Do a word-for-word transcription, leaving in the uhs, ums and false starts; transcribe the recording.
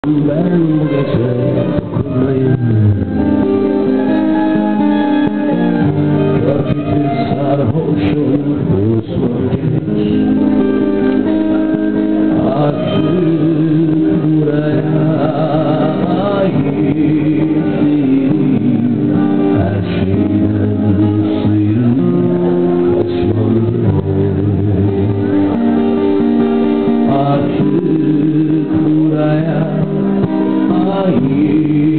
Ben bu gece dokunmayayım. Körpütür sarhoş olur unutmam gerek. Artık buraya ait değilim. Her şeyden sıyrılıp kaçmalıyım. Artık buraya ait